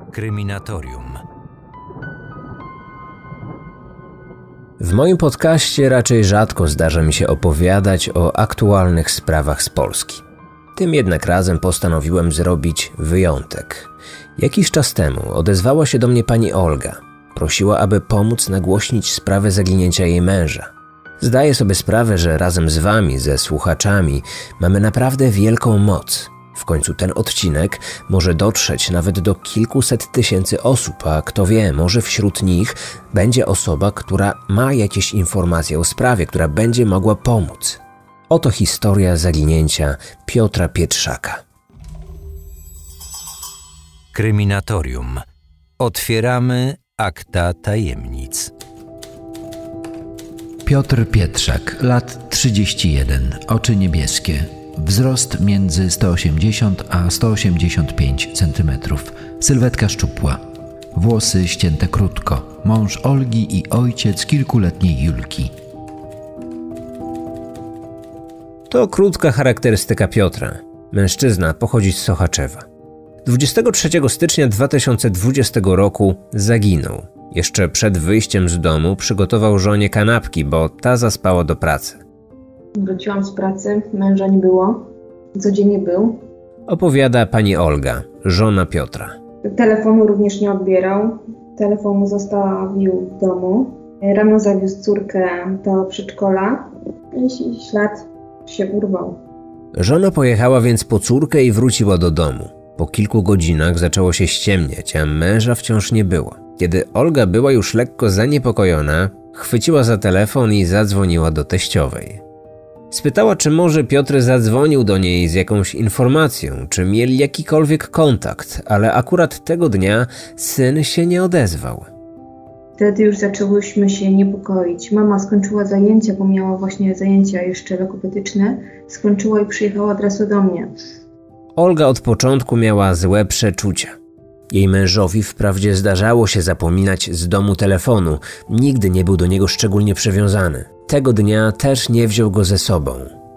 Kryminatorium. W moim podcaście raczej rzadko zdarza mi się opowiadać o aktualnych sprawach z Polski. Tym jednak razem postanowiłem zrobić wyjątek. Jakiś czas temu odezwała się do mnie pani Olga. Prosiła, aby pomóc nagłośnić sprawę zaginięcia jej męża. Zdaję sobie sprawę, że razem z wami, ze słuchaczami, mamy naprawdę wielką moc. W końcu ten odcinek może dotrzeć nawet do kilkuset tysięcy osób, a kto wie, może wśród nich będzie osoba, która ma jakieś informacje o sprawie, która będzie mogła pomóc. Oto historia zaginięcia Piotra Pietrzaka. Kryminatorium. Otwieramy akta tajemnic. Piotr Pietrzak, lat 31, oczy niebieskie, wzrost między 180 a 185 cm, sylwetka szczupła, włosy ścięte krótko, mąż Olgi i ojciec kilkuletniej Julki. To krótka charakterystyka Piotra. Mężczyzna pochodzi z Sochaczewa. 23 stycznia 2020 roku zaginął. Jeszcze przed wyjściem z domu przygotował żonie kanapki, bo ta zaspała do pracy. Wróciłam z pracy, męża nie było. Codziennie był. Opowiada pani Olga, żona Piotra. Telefonu również nie odbierał. Telefon zostawił w domu. Rano zawiózł córkę do przedszkola i ślad się urwał. Żona pojechała więc po córkę i wróciła do domu. Po kilku godzinach zaczęło się ściemniać, a męża wciąż nie było. Kiedy Olga była już lekko zaniepokojona, chwyciła za telefon i zadzwoniła do teściowej. Spytała, czy może Piotr zadzwonił do niej z jakąś informacją, czy mieli jakikolwiek kontakt, ale akurat tego dnia syn się nie odezwał. Wtedy już zaczęłyśmy się niepokoić. Mama skończyła zajęcia, bo miała właśnie zajęcia jeszcze logopedyczne. Skończyła i przyjechała od razu do mnie. Olga od początku miała złe przeczucia. Jej mężowi wprawdzie zdarzało się zapominać z domu telefonu, nigdy nie był do niego szczególnie przywiązany. Tego dnia też nie wziął go ze sobą.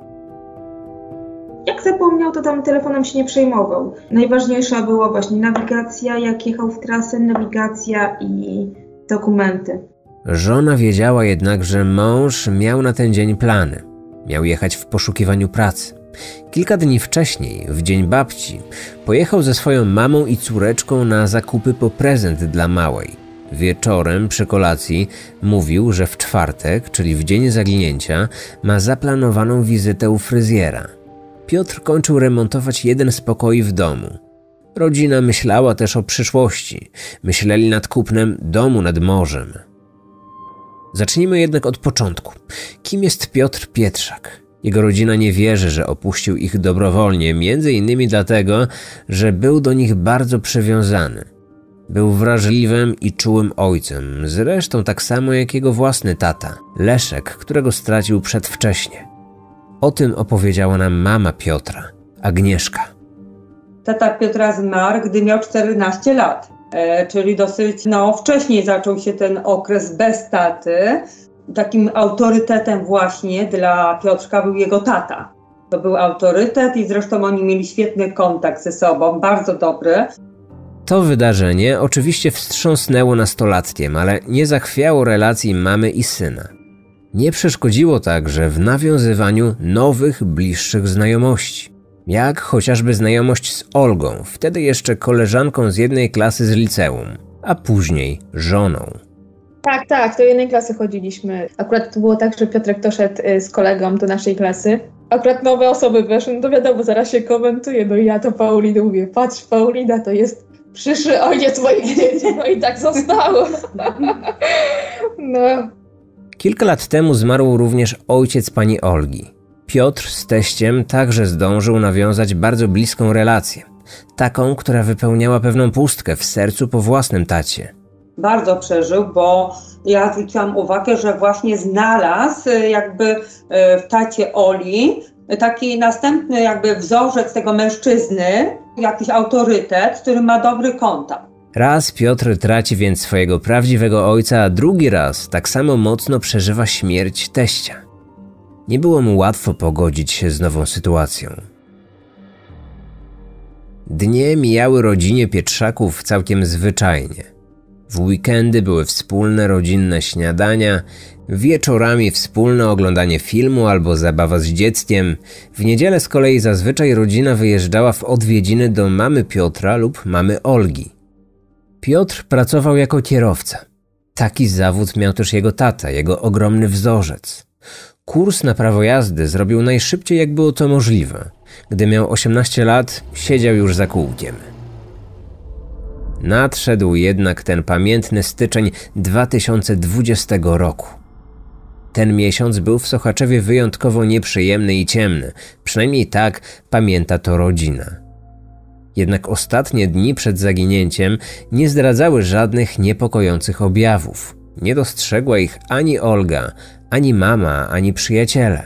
Jak zapomniał, to tam telefonem się nie przejmował. Najważniejsza była właśnie nawigacja, jak jechał w trasę, nawigacja i dokumenty. Żona wiedziała jednak, że mąż miał na ten dzień plany. Miał jechać w poszukiwaniu pracy. Kilka dni wcześniej, w dzień babci, pojechał ze swoją mamą i córeczką na zakupy po prezent dla małej. Wieczorem przy kolacji mówił, że w czwartek, czyli w dzień zaginięcia, ma zaplanowaną wizytę u fryzjera. Piotr kończył remontować jeden z pokoi w domu. Rodzina myślała też o przyszłości. Myśleli nad kupnem domu nad morzem. Zacznijmy jednak od początku. Kim jest Piotr Pietrzak? Jego rodzina nie wierzy, że opuścił ich dobrowolnie, między innymi dlatego, że był do nich bardzo przywiązany. Był wrażliwym i czułym ojcem, zresztą tak samo jak jego własny tata, Leszek, którego stracił przedwcześnie. O tym opowiedziała nam mama Piotra, Agnieszka. Tata Piotra zmarł, gdy miał 14 lat, czyli dosyć wcześniej zaczął się ten okres bez taty. Takim autorytetem właśnie dla Piotrka był jego tata. To był autorytet i zresztą oni mieli świetny kontakt ze sobą, bardzo dobry. To wydarzenie oczywiście wstrząsnęło nastolatkiem, ale nie zachwiało relacji mamy i syna. Nie przeszkodziło także w nawiązywaniu nowych, bliższych znajomości. Jak chociażby znajomość z Olgą, wtedy jeszcze koleżanką z jednej klasy z liceum, a później żoną. Tak, do jednej klasy chodziliśmy. Akurat to było tak, że Piotrek doszedł z kolegą do naszej klasy. Akurat nowe osoby weszły, no to wiadomo, zaraz się komentuje. No i ja to Paulinie mówię, patrz, Paulina to jest przyszły ojciec moich dzieci. No i tak zostało. No. Kilka lat temu zmarł również ojciec pani Olgi. Piotr z teściem także zdążył nawiązać bardzo bliską relację. Taką, która wypełniała pewną pustkę w sercu po własnym tacie. Bardzo przeżył, bo ja zwróciłam uwagę, że właśnie znalazł jakby w tacie Oli taki następny jakby wzorzec tego mężczyzny, jakiś autorytet, który ma dobry kontakt. Raz Piotr traci więc swojego prawdziwego ojca, a drugi raz tak samo mocno przeżywa śmierć teścia. Nie było mu łatwo pogodzić się z nową sytuacją. Dnie mijały rodzinie Pietrzaków całkiem zwyczajnie. W weekendy były wspólne rodzinne śniadania, wieczorami wspólne oglądanie filmu albo zabawa z dzieckiem. W niedzielę z kolei zazwyczaj rodzina wyjeżdżała w odwiedziny do mamy Piotra lub mamy Olgi. Piotr pracował jako kierowca. Taki zawód miał też jego tata, jego ogromny wzorzec. Kurs na prawo jazdy zrobił najszybciej, jak było to możliwe. Gdy miał 18 lat, siedział już za kółkiem. Nadszedł jednak ten pamiętny styczeń 2020 roku. Ten miesiąc był w Sochaczewie wyjątkowo nieprzyjemny i ciemny, przynajmniej tak pamięta to rodzina. Jednak ostatnie dni przed zaginięciem nie zdradzały żadnych niepokojących objawów. Nie dostrzegła ich ani Olga, ani mama, ani przyjaciele.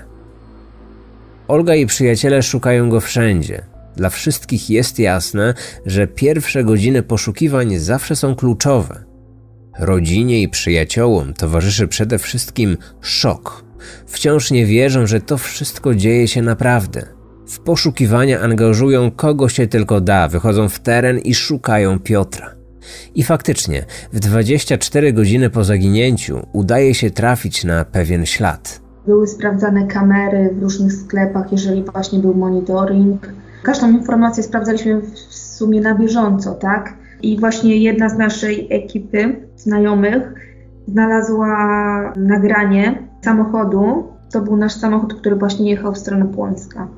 Olga i przyjaciele szukają go wszędzie. Dla wszystkich jest jasne, że pierwsze godziny poszukiwań zawsze są kluczowe. Rodzinie i przyjaciołom towarzyszy przede wszystkim szok. Wciąż nie wierzą, że to wszystko dzieje się naprawdę. W poszukiwania angażują kogo się tylko da, wychodzą w teren i szukają Piotra. I faktycznie, w 24 godziny po zaginięciu udaje się trafić na pewien ślad. Były sprawdzane kamery w różnych sklepach, jeżeli właśnie był monitoring. Każdą informację sprawdzaliśmy w sumie na bieżąco, tak? I właśnie jedna z naszej ekipy znajomych znalazła nagranie samochodu. To był nasz samochód, który właśnie jechał w stronę Płońska.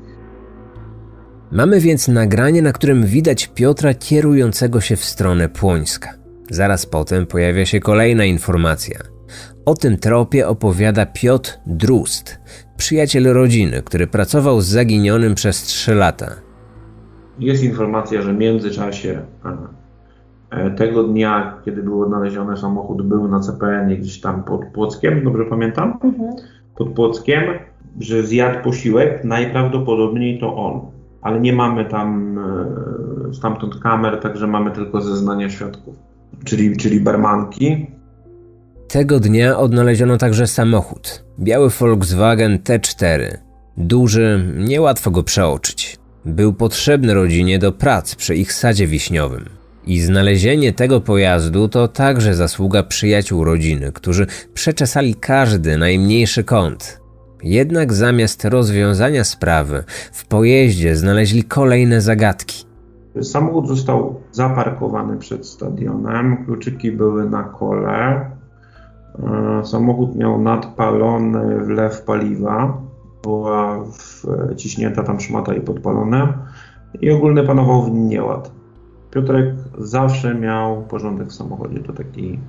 Mamy więc nagranie, na którym widać Piotra kierującego się w stronę Płońska. Zaraz potem pojawia się kolejna informacja. O tym tropie opowiada Piotr Drust, przyjaciel rodziny, który pracował z zaginionym przez 3 lata. Jest informacja, że w międzyczasie tego dnia, kiedy był odnaleziony samochód, był na CPN-ie gdzieś tam pod Płockiem, dobrze pamiętam? Pod Płockiem, że zjadł posiłek, najprawdopodobniej to on. Ale nie mamy tam stamtąd kamer, także mamy tylko zeznania świadków, czyli barmanki. Tego dnia odnaleziono także samochód. Biały Volkswagen T4. Duży, niełatwo go przeoczyć. Był potrzebny rodzinie do prac przy ich sadzie wiśniowym. I znalezienie tego pojazdu to także zasługa przyjaciół rodziny, którzy przeczesali każdy najmniejszy kąt. Jednak zamiast rozwiązania sprawy, w pojeździe znaleźli kolejne zagadki. Samochód został zaparkowany przed stadionem, kluczyki były na kole. Samochód miał nadpalony wlew paliwa, była wciśnięta tam szmata i podpalone i ogólnie panował w nim nieład. Piotrek zawsze miał porządek w samochodzie, to taki...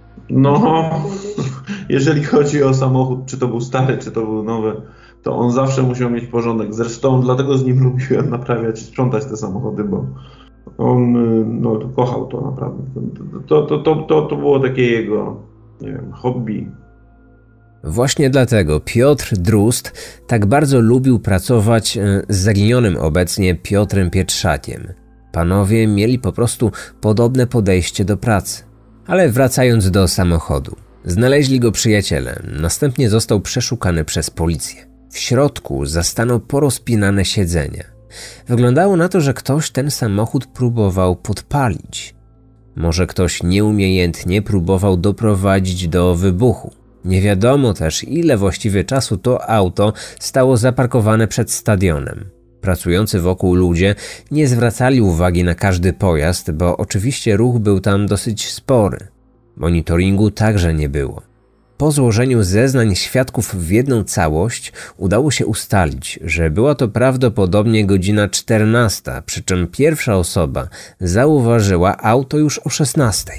jeżeli chodzi o samochód, czy to był stary, czy to był nowy, to on zawsze musiał mieć porządek. Zresztą dlatego z nim lubiłem naprawiać i sprzątać te samochody, bo on kochał to naprawdę. To było takie jego, nie wiem, hobby. Właśnie dlatego Piotr Drust tak bardzo lubił pracować z zaginionym obecnie Piotrem Pietrzakiem. Panowie mieli po prostu podobne podejście do pracy. Ale wracając do samochodu, znaleźli go przyjaciele, następnie został przeszukany przez policję. W środku zastano porozpinane siedzenia. Wyglądało na to, że ktoś ten samochód próbował podpalić. Może ktoś nieumiejętnie próbował doprowadzić do wybuchu. Nie wiadomo też, ile właściwie czasu to auto stało zaparkowane przed stadionem. Pracujący wokół ludzie nie zwracali uwagi na każdy pojazd, bo oczywiście ruch był tam dosyć spory. Monitoringu także nie było. Po złożeniu zeznań świadków w jedną całość udało się ustalić, że była to prawdopodobnie godzina 14, przy czym pierwsza osoba zauważyła auto już o 16.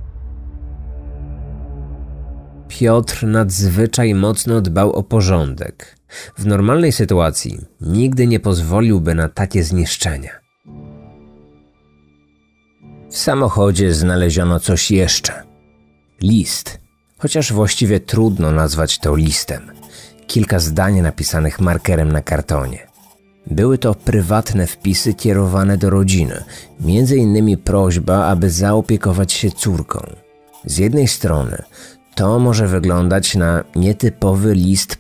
Piotr nadzwyczaj mocno dbał o porządek. W normalnej sytuacji nigdy nie pozwoliłby na takie zniszczenia. W samochodzie znaleziono coś jeszcze. List, chociaż właściwie trudno nazwać to listem. Kilka zdań napisanych markerem na kartonie. Były to prywatne wpisy kierowane do rodziny, m.in. prośba, aby zaopiekować się córką. Z jednej strony to może wyglądać na nietypowy list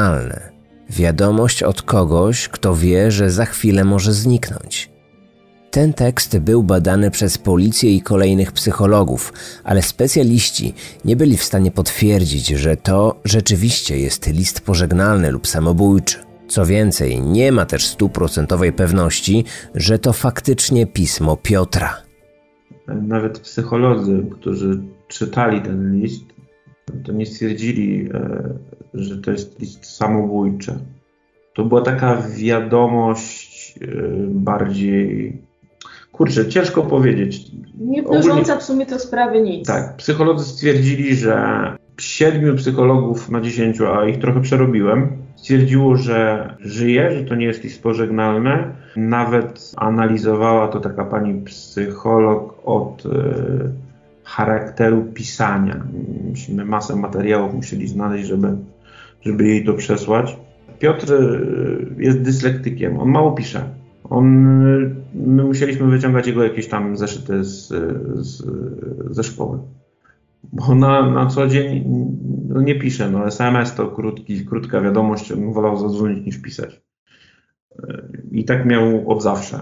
pożegnalny. Wiadomość od kogoś, kto wie, że za chwilę może zniknąć. Ten tekst był badany przez policję i kolejnych psychologów, ale specjaliści nie byli w stanie potwierdzić, że to rzeczywiście jest list pożegnalny lub samobójczy. Co więcej, nie ma też 100% pewności, że to faktycznie pismo Piotra. Nawet psycholodzy, którzy czytali ten list, to nie stwierdzili, że to jest list samobójczy. To była taka wiadomość bardziej... Kurczę, ciężko powiedzieć. Nie wnosząca w sumie to sprawy nic. Tak, psycholodzy stwierdzili, że 7 psychologów na 10, a ich trochę przerobiłem, stwierdziło, że żyje, że to nie jest list pożegnalny. Nawet analizowała to taka pani psycholog od charakteru pisania. Myśmy masę materiałów musieli znaleźć, żeby jej to przesłać. Piotr jest dyslektykiem, on mało pisze. My musieliśmy wyciągać jego jakieś tam zeszyty ze szkoły. Bo na co dzień nie pisze, no SMS to krótka wiadomość, on wolał zadzwonić niż pisać. I tak miał od zawsze.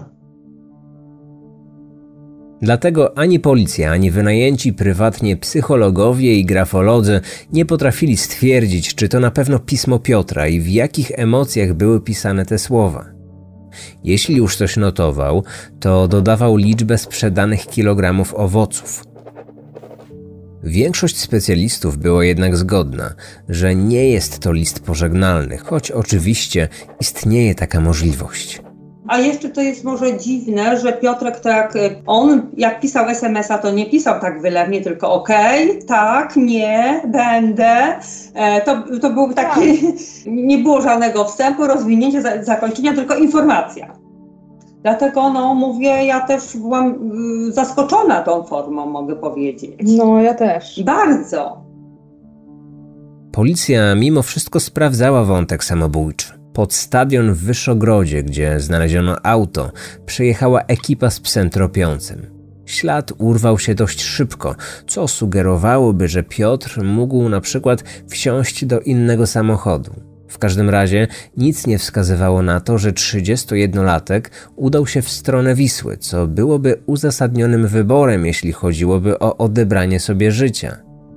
Dlatego ani policja, ani wynajęci prywatnie psychologowie i grafolodzy nie potrafili stwierdzić, czy to na pewno pismo Piotra i w jakich emocjach były pisane te słowa. Jeśli już coś notował, to dodawał liczbę sprzedanych kilogramów owoców. Większość specjalistów była jednak zgodna, że nie jest to list pożegnalny, choć oczywiście istnieje taka możliwość. A jeszcze to jest może dziwne, że Piotrek tak, on jak pisał SMS-a, to nie pisał tak wylewnie, tylko okej, tak, nie, będę. To był taki, nie było żadnego wstępu, rozwinięcia, zakończenia, tylko informacja. Dlatego mówię, ja też byłam zaskoczona tą formą, mogę powiedzieć. No, ja też. Bardzo. Policja mimo wszystko sprawdzała wątek samobójczy. Pod stadion w Wyszogrodzie, gdzie znaleziono auto, przyjechała ekipa z psem tropiącym. Ślad urwał się dość szybko, co sugerowałoby, że Piotr mógł na przykład wsiąść do innego samochodu. W każdym razie nic nie wskazywało na to, że 31-latek udał się w stronę Wisły, co byłoby uzasadnionym wyborem, jeśli chodziłoby o odebranie sobie życia.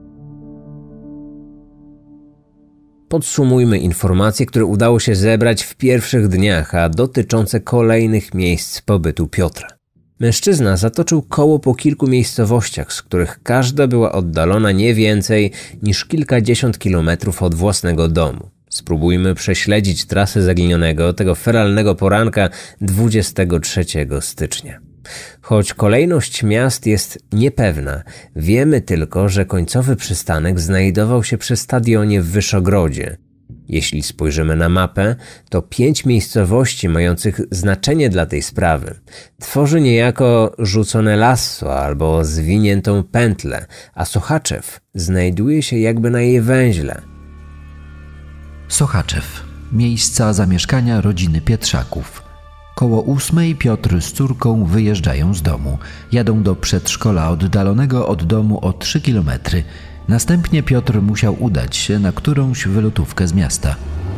Podsumujmy informacje, które udało się zebrać w pierwszych dniach, a dotyczące kolejnych miejsc pobytu Piotra. Mężczyzna zatoczył koło po kilku miejscowościach, z których każda była oddalona nie więcej niż kilkadziesiąt kilometrów od własnego domu. Spróbujmy prześledzić trasę zaginionego tego feralnego poranka 23 stycznia. Choć kolejność miast jest niepewna, wiemy tylko, że końcowy przystanek znajdował się przy stadionie w Wyszogrodzie. Jeśli spojrzymy na mapę, to 5 miejscowości mających znaczenie dla tej sprawy tworzy niejako rzucone lasso albo zwiniętą pętlę, a Sochaczew znajduje się jakby na jej węźle. Sochaczew. Miejsca zamieszkania rodziny Pietrzaków. Koło 8 Piotr z córką wyjeżdżają z domu. Jadą do przedszkola oddalonego od domu o 3 km. Następnie Piotr musiał udać się na którąś wylotówkę z miasta.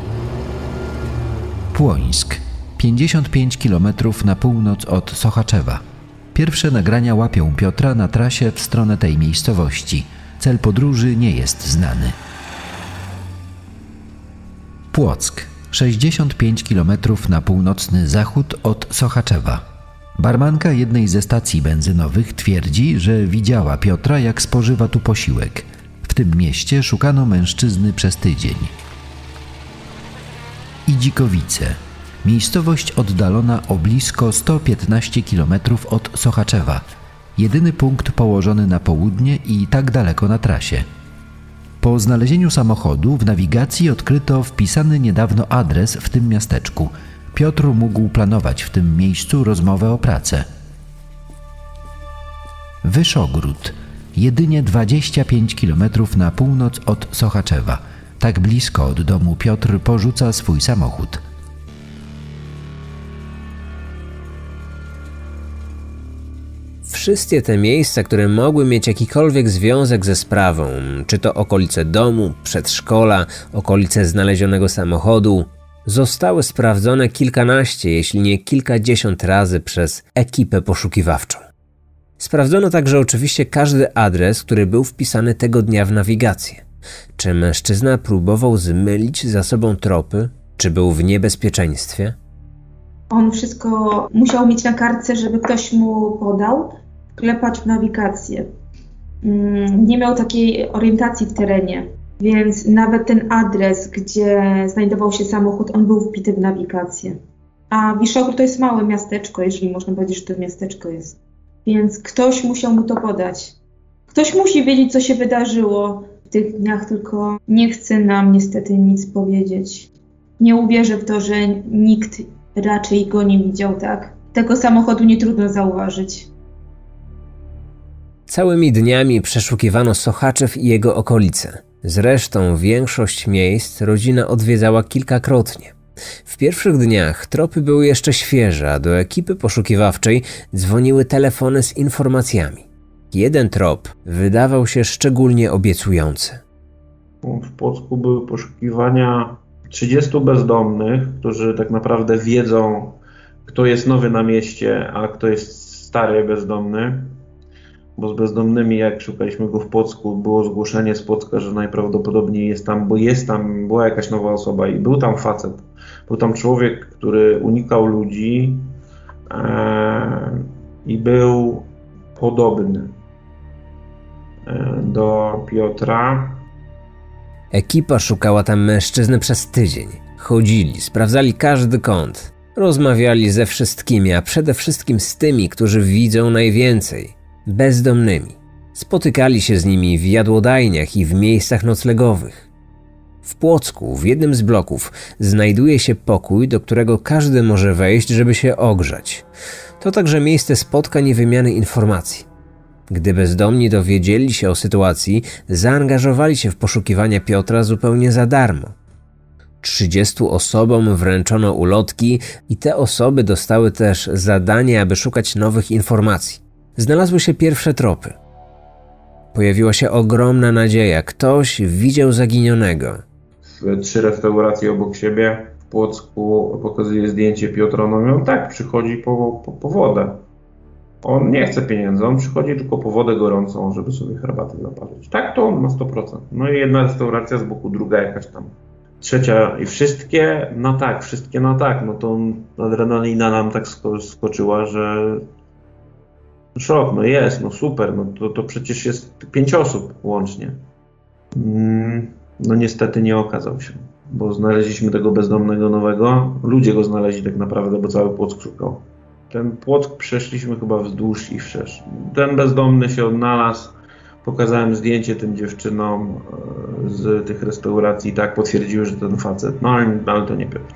Płońsk. 55 km na północ od Sochaczewa. Pierwsze nagrania łapią Piotra na trasie w stronę tej miejscowości. Cel podróży nie jest znany. Płock. 65 km na północny zachód od Sochaczewa. Barmanka jednej ze stacji benzynowych twierdzi, że widziała Piotra, jak spożywa tu posiłek. W tym mieście szukano mężczyzny przez tydzień. Idzikowice. Miejscowość oddalona o blisko 115 km od Sochaczewa. Jedyny punkt położony na południe i tak daleko na trasie. Po znalezieniu samochodu w nawigacji odkryto wpisany niedawno adres w tym miasteczku. Piotr mógł planować w tym miejscu rozmowę o pracę. Wyszogród. Jedynie 25 km na północ od Sochaczewa. Tak blisko od domu Piotr porzuca swój samochód. Wszystkie te miejsca, które mogły mieć jakikolwiek związek ze sprawą, czy to okolice domu, przedszkola, okolice znalezionego samochodu, zostały sprawdzone kilkanaście, jeśli nie kilkadziesiąt razy przez ekipę poszukiwawczą. Sprawdzono także oczywiście każdy adres, który był wpisany tego dnia w nawigację. Czy mężczyzna próbował zmylić za sobą tropy? Czy był w niebezpieczeństwie? On wszystko musiał mieć na kartce, żeby ktoś mu podał, wklepać w nawigację. Nie miał takiej orientacji w terenie, więc nawet ten adres, gdzie znajdował się samochód, on był wbity w nawigację. A Wiszogród to jest małe miasteczko, jeżeli można powiedzieć, że to miasteczko jest. Więc ktoś musiał mu to podać. Ktoś musi wiedzieć, co się wydarzyło w tych dniach, tylko nie chce nam niestety nic powiedzieć. Nie uwierzę w to, że nikt raczej go nie widział, tak? Tego samochodu nie trudno zauważyć. Całymi dniami przeszukiwano Sochaczew i jego okolice. Zresztą większość miejsc rodzina odwiedzała kilkakrotnie. W pierwszych dniach tropy były jeszcze świeże, a do ekipy poszukiwawczej dzwoniły telefony z informacjami. Jeden trop wydawał się szczególnie obiecujący. W Płocku były poszukiwania 30 bezdomnych, którzy tak naprawdę wiedzą, kto jest nowy na mieście, a kto jest stary bezdomny. Bo z bezdomnymi, jak szukaliśmy go w Płocku, było zgłoszenie z Płocka, że najprawdopodobniej była jakaś nowa osoba i był tam facet. Był tam człowiek, który unikał ludzi i był podobny do Piotra. Ekipa szukała tam mężczyzny przez tydzień. Chodzili, sprawdzali każdy kąt. Rozmawiali ze wszystkimi, a przede wszystkim z tymi, którzy widzą najwięcej. Bezdomnymi. Spotykali się z nimi w jadłodajniach i w miejscach noclegowych. W Płocku, w jednym z bloków, znajduje się pokój, do którego każdy może wejść, żeby się ogrzać. To także miejsce spotkań i wymiany informacji. Gdy bezdomni dowiedzieli się o sytuacji, zaangażowali się w poszukiwania Piotra zupełnie za darmo. 30 osobom wręczono ulotki i te osoby dostały też zadanie, aby szukać nowych informacji. Znalazły się pierwsze tropy. Pojawiła się ogromna nadzieja. Ktoś widział zaginionego. 3 restauracje obok siebie w Płocku pokazuje zdjęcie Piotra. On tak, przychodzi po wodę. On nie chce pieniędzy, on przychodzi tylko po wodę gorącą, żeby sobie herbatę zaparzyć. Tak, to on na 100%. No i jedna restauracja z boku, druga jakaś tam. Trzecia i wszystkie na tak. No to adrenalina nam tak skoczyła, że szok, super, to przecież jest 5 osób łącznie. No niestety nie okazał się, bo znaleźliśmy tego bezdomnego nowego, ludzie go znaleźli tak naprawdę, bo cały Płock szukał. Ten Płock przeszliśmy chyba wzdłuż i wszerz. Ten bezdomny się odnalazł, pokazałem zdjęcie tym dziewczynom z tych restauracji, tak potwierdziły, że ten facet, no ale to nie Piotr.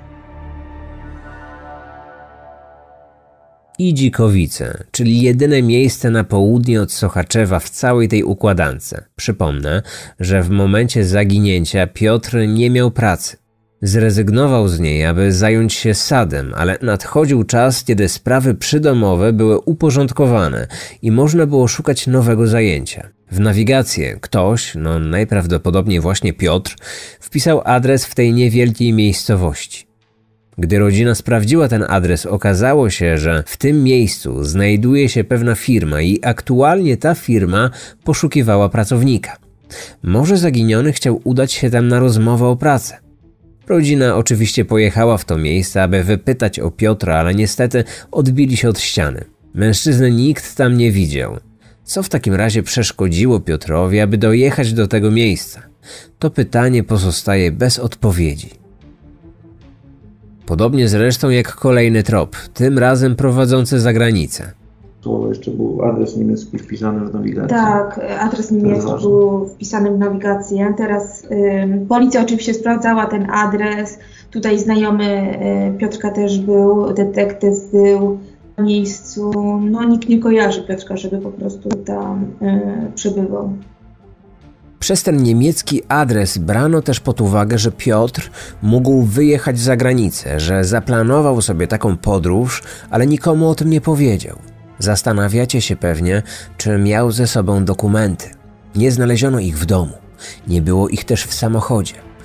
Idzikowice, czyli jedyne miejsce na południe od Sochaczewa w całej tej układance. Przypomnę, że w momencie zaginięcia Piotr nie miał pracy. Zrezygnował z niej, aby zająć się sadem, ale nadchodził czas, kiedy sprawy przydomowe były uporządkowane i można było szukać nowego zajęcia. W nawigację ktoś, najprawdopodobniej właśnie Piotr, wpisał adres w tej niewielkiej miejscowości. Gdy rodzina sprawdziła ten adres, okazało się, że w tym miejscu znajduje się pewna firma i aktualnie ta firma poszukiwała pracownika. Może zaginiony chciał udać się tam na rozmowę o pracę. Rodzina oczywiście pojechała w to miejsce, aby wypytać o Piotra, ale niestety odbili się od ściany. Mężczyzny nikt tam nie widział. Co w takim razie przeszkodziło Piotrowi, aby dojechać do tego miejsca? To pytanie pozostaje bez odpowiedzi. Podobnie zresztą jak kolejny trop, tym razem prowadzący za granicę. Jeszcze był adres niemiecki wpisany w nawigację. Tak, adres niemiecki był wpisany w nawigację. Teraz policja oczywiście sprawdzała ten adres. Tutaj znajomy Piotrka też był, detektyw był na miejscu. No nikt nie kojarzy Piotrka, żeby po prostu tam przebywał. Przez ten niemiecki adres brano też pod uwagę, że Piotr mógł wyjechać za granicę, że zaplanował sobie taką podróż, ale nikomu o tym nie powiedział. Zastanawiacie się pewnie, czy miał ze sobą dokumenty. Nie znaleziono ich w domu. Nie było ich też w samochodzie.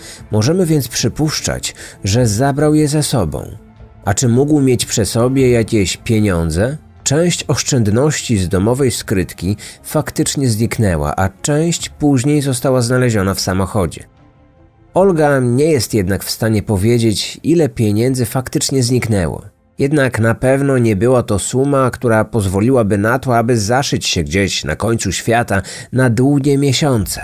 Możemy więc przypuszczać, że zabrał je ze sobą. A czy mógł mieć przy sobie jakieś pieniądze? Część oszczędności z domowej skrytki faktycznie zniknęła, a część później została znaleziona w samochodzie. Olga nie jest jednak w stanie powiedzieć, ile pieniędzy faktycznie zniknęło. Jednak na pewno nie była to suma, która pozwoliłaby na to, aby zaszyć się gdzieś na końcu świata na długie miesiące.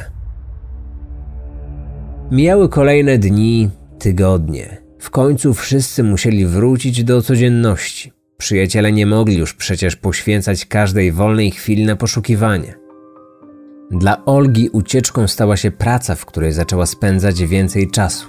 Mijały kolejne dni, tygodnie. W końcu wszyscy musieli wrócić do codzienności. Przyjaciele nie mogli już przecież poświęcać każdej wolnej chwili na poszukiwanie. Dla Olgi ucieczką stała się praca, w której zaczęła spędzać więcej czasu.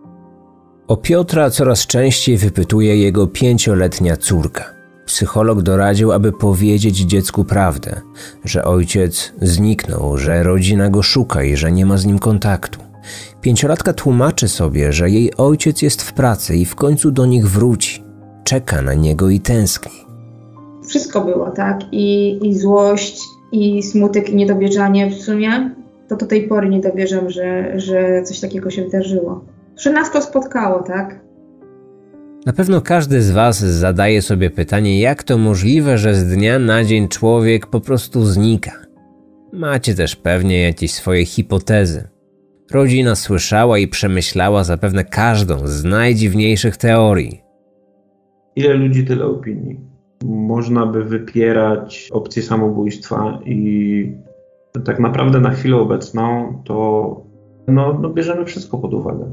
O Piotra coraz częściej wypytuje jego 5-letnia córka. Psycholog doradził, aby powiedzieć dziecku prawdę, że ojciec zniknął, że rodzina go szuka i że nie ma z nim kontaktu. 5-latka tłumaczy sobie, że jej ojciec jest w pracy i w końcu do nich wróci. Czeka na niego i tęskni. Wszystko było, tak? I złość, i smutek, i niedowierzanie w sumie. To do tej pory nie dowierzam, że coś takiego się wydarzyło. Że nas to spotkało, tak? Na pewno każdy z was zadaje sobie pytanie, jak to możliwe, że z dnia na dzień człowiek po prostu znika. Macie też pewnie jakieś swoje hipotezy. Rodzina słyszała i przemyślała zapewne każdą z najdziwniejszych teorii. Ile ludzi, tyle opinii. Można by wypierać opcję samobójstwa i tak naprawdę na chwilę obecną to bierzemy wszystko pod uwagę.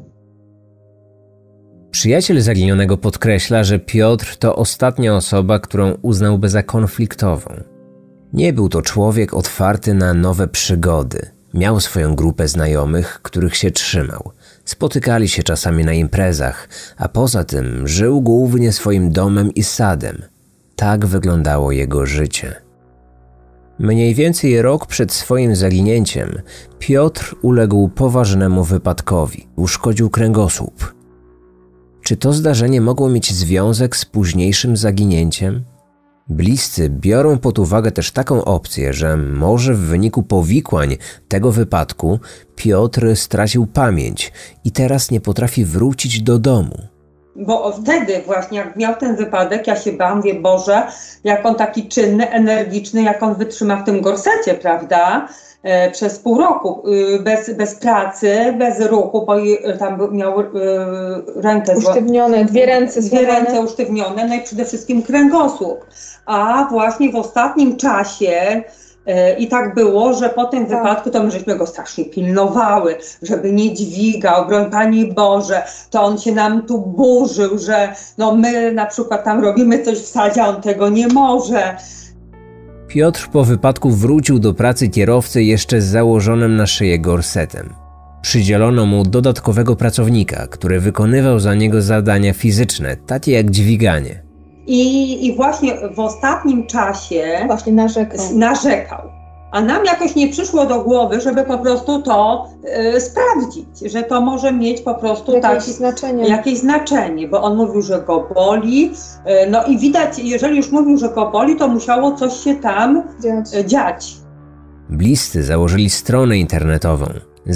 Przyjaciel zaginionego podkreśla, że Piotr to ostatnia osoba, którą uznałby za konfliktową. Nie był to człowiek otwarty na nowe przygody. Miał swoją grupę znajomych, których się trzymał. Spotykali się czasami na imprezach, a poza tym żył głównie swoim domem i sadem. Tak wyglądało jego życie. Mniej więcej rok przed swoim zaginięciem Piotr uległ poważnemu wypadkowi. Uszkodził kręgosłup. Czy to zdarzenie mogło mieć związek z późniejszym zaginięciem? Bliscy biorą pod uwagę też taką opcję, że może w wyniku powikłań tego wypadku Piotr stracił pamięć i teraz nie potrafi wrócić do domu. Bo wtedy właśnie, jak miał ten wypadek, ja się bałam, mówię, Boże, jak on taki czynny, energiczny, jak on wytrzyma w tym gorsecie, prawda? Przez pół roku, bez pracy, bez ruchu, bo tam miał rękę usztywnione, dwie ręce usztywnione, no i przede wszystkim kręgosłup. A właśnie w ostatnim czasie i tak było, że po tym wypadku to my żeśmy go strasznie pilnowały, żeby nie dźwigał, broń Pani Boże, to on się nam tu burzył, że no my na przykład tam robimy coś w sadzie, a on tego nie może. Piotr po wypadku wrócił do pracy kierowcy jeszcze z założonym na szyję gorsetem. Przydzielono mu dodatkowego pracownika, który wykonywał za niego zadania fizyczne, takie jak dźwiganie. I właśnie w ostatnim czasie właśnie narzekał. A nam jakoś nie przyszło do głowy, żeby po prostu to sprawdzić, że to może mieć po prostu jakieś znaczenie, bo on mówił, że go boli. No i widać, jeżeli już mówił, że go boli, to musiało coś się tam dziać. Bliscy założyli stronę internetową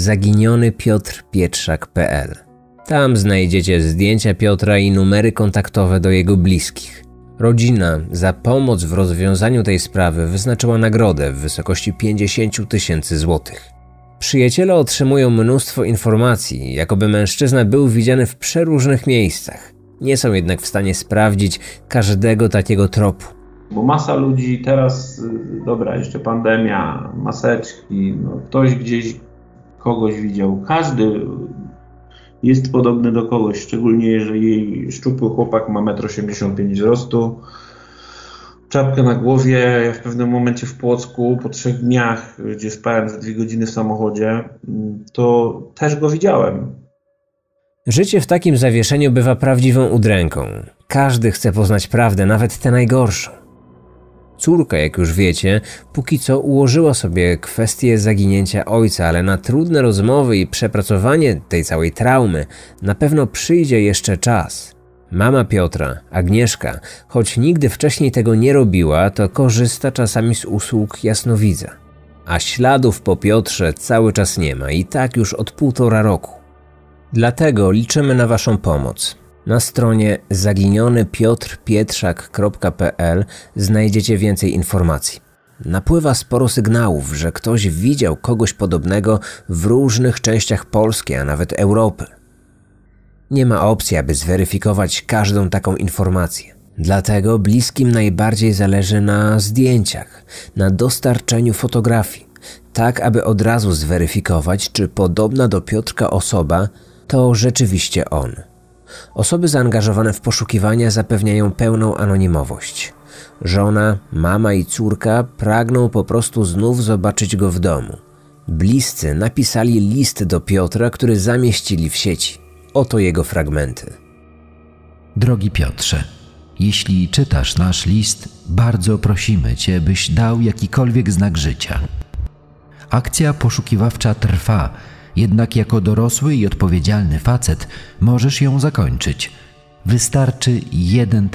zaginionypiotrpietrzak.pl. Tam znajdziecie zdjęcia Piotra i numery kontaktowe do jego bliskich. Rodzina za pomoc w rozwiązaniu tej sprawy wyznaczyła nagrodę w wysokości 50 000 złotych. Przyjaciele otrzymują mnóstwo informacji, jakoby mężczyzna był widziany w przeróżnych miejscach. Nie są jednak w stanie sprawdzić każdego takiego tropu. Bo masa ludzi teraz, dobra, jeszcze pandemia, maseczki, ktoś gdzieś kogoś widział. Każdy jest podobny do kogoś, szczególnie jeżeli szczupły chłopak ma 1,85 m wzrostu, czapkę na głowie. Ja w pewnym momencie w Płocku, po 3 dniach, gdzie spałem za 2 godziny w samochodzie, to też go widziałem. Życie w takim zawieszeniu bywa prawdziwą udręką. Każdy chce poznać prawdę, nawet tę najgorszą. Córka, jak już wiecie, póki co ułożyła sobie kwestię zaginięcia ojca, ale na trudne rozmowy i przepracowanie tej całej traumy na pewno przyjdzie jeszcze czas. Mama Piotra, Agnieszka, choć nigdy wcześniej tego nie robiła, to korzysta czasami z usług jasnowidza. A śladów po Piotrze cały czas nie ma i tak już od 1,5 roku. Dlatego liczymy na Waszą pomoc. Na stronie zaginionypiotrpietrzak.pl znajdziecie więcej informacji. Napływa sporo sygnałów, że ktoś widział kogoś podobnego w różnych częściach Polski, a nawet Europy. Nie ma opcji, aby zweryfikować każdą taką informację. Dlatego bliskim najbardziej zależy na zdjęciach, na dostarczeniu fotografii, tak aby od razu zweryfikować, czy podobna do Piotrka osoba to rzeczywiście on. Osoby zaangażowane w poszukiwania zapewniają pełną anonimowość. Żona, mama i córka pragną po prostu znów zobaczyć go w domu. Bliscy napisali list do Piotra, który zamieścili w sieci. Oto jego fragmenty. Drogi Piotrze, jeśli czytasz nasz list, bardzo prosimy Cię, byś dał jakikolwiek znak życia. Akcja poszukiwawcza trwa, jednak jako dorosły i odpowiedzialny facet możesz ją zakończyć. Wystarczy jeden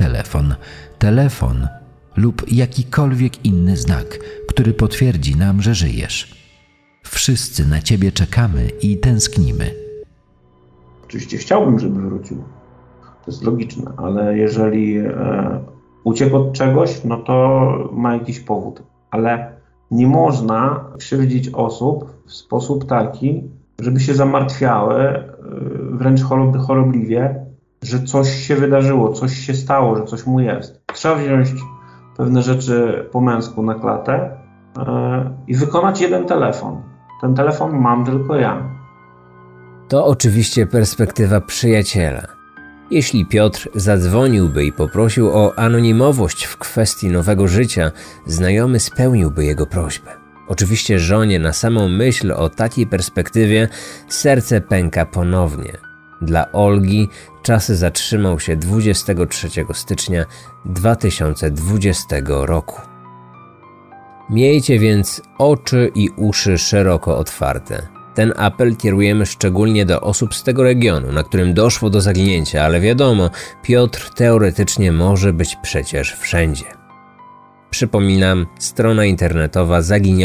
telefon lub jakikolwiek inny znak, który potwierdzi nam, że żyjesz. Wszyscy na Ciebie czekamy i tęsknimy. Oczywiście chciałbym, żeby wrócił. To jest logiczne, ale jeżeli uciekł od czegoś, no to ma jakiś powód. Ale nie można krzywdzić osób w sposób taki, żeby się zamartwiały wręcz chorobliwie, że coś się wydarzyło, coś się stało, że coś mu jest. Trzeba wziąć pewne rzeczy po męsku na klatę i wykonać jeden telefon. Ten telefon mam tylko ja. To oczywiście perspektywa przyjaciela. Jeśli Piotr zadzwoniłby i poprosił o anonimowość w kwestii nowego życia, znajomy spełniłby jego prośbę. Oczywiście żonie na samą myśl o takiej perspektywie serce pęka ponownie. Dla Olgi czas zatrzymał się 23 stycznia 2020 roku. Miejcie więc oczy i uszy szeroko otwarte. Ten apel kierujemy szczególnie do osób z tego regionu, na którym doszło do zaginięcia, ale wiadomo, Piotr teoretycznie może być przecież wszędzie. Przypominam, strona internetowa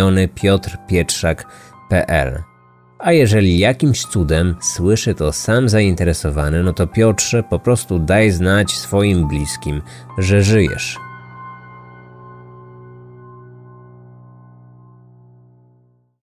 zaginionypiotrpietrzak.pl. A jeżeli jakimś cudem słyszy to sam zainteresowany, no to Piotrze, po prostu daj znać swoim bliskim, że żyjesz.